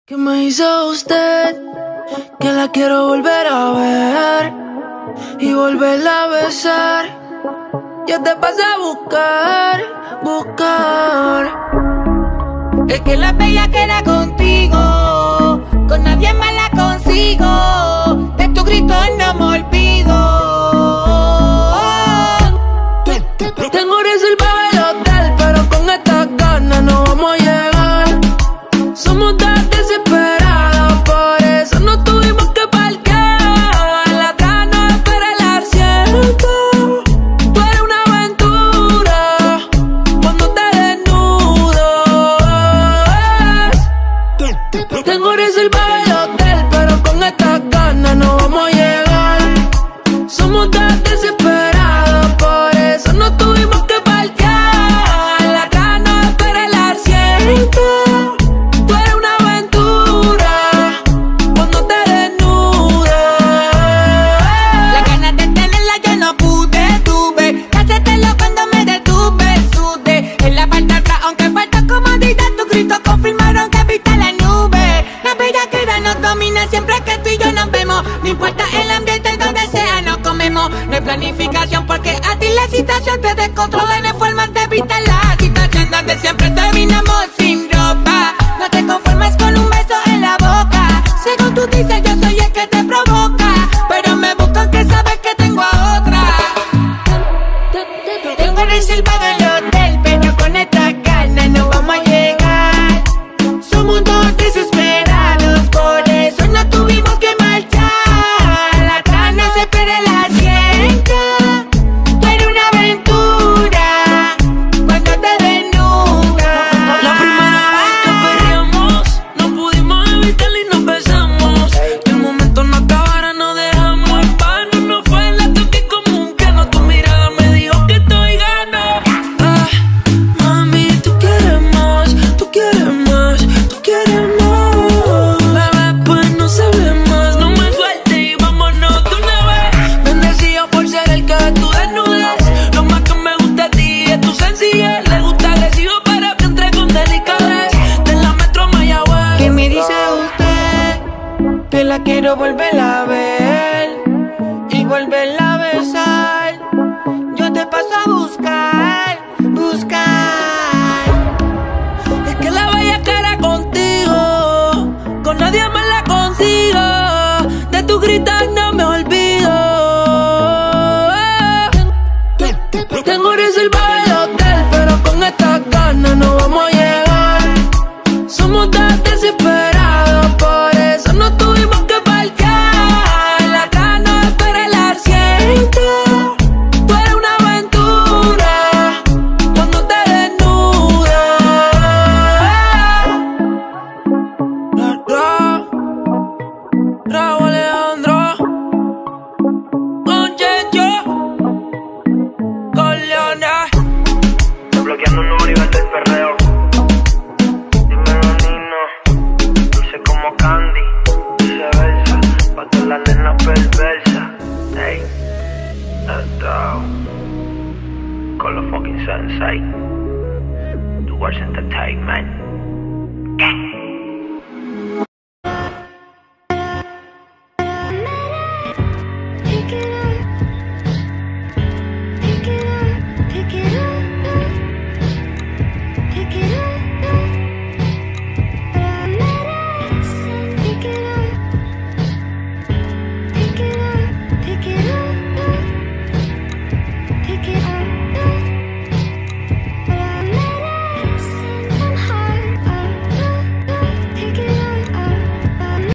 ¿Qué me hizo usted? Que la quiero volver a ver y volverla a besar. Yo te pasé a buscar. Es que la bella que era contigo, con nadie más la consigo. De tu grito no me olvido. Tengo reservado el hotel, pero con estas ganas no vamos a llegar. Somos tan desesperados, por eso no tuvimos que parquear. La gana espera el asiento. Tú eres una aventura cuando te desnudas. Tengo reservado el hotel, pero con estas ganas no vamos a llegar. Somos tan desesperados, por eso no tuvimos que parquear. La gana espera el asiento. Confirmaron que viste la nube. La bellaquera nos domina siempre que tú y yo nos vemos. No importa el ambiente donde sea, nos comemos. No hay planificación porque a ti la situación te descontrola. No hay forma de evitar la situación donde siempre terminamos sin ropa. No te conformes con un beso en la boca. Según tú dices, yo soy el que te provoca, pero me buscan que sabes que tengo a otra. Tengo reservado el hotel, pero con esta ganas no vamos a llegar. Somos dos desesperados, por eso no tuvimos que marchar. La gana se espera el asiento. Tú eres una aventura cuando te desnudas. La primera vez que perreamos, no pudimos evitarlo y nos besamos. Que el momento no acabara, nos dejamos en vano. No fue la toque común que no, tu mirada me dijo que estoy gano. Mami, tú quieres más, tú quieres más, tú quieres más. Bebé, pues no se ve más, no me sueltes y vámonos de una vez. Bendecido por ser el que tú desnudes. Lo más que me gusta de ti es tu sencillez. Le gusta agresivo, pero que entre con delicadez. De la Metro Mayagüez. ¿Qué me dice usted? Que la quiero volver a ver y volverla a besar. Yo te paso a buscar. Es que la bella que era contigo, con nadie más la consigo. De tu gritar no me olvido. Tengo reservado el hotel, pero con estas ganas no vamos a llegar. Somos tan desesperados, por eso no tuvimos que parquear. La gana espera el asiento. Tú eres una aventura cuando te desnudas. Raúl Alejandro con Checho, con Leona. Bloqueando un número y vete el perreo. Dímelo, Nino. Dulce como Candy.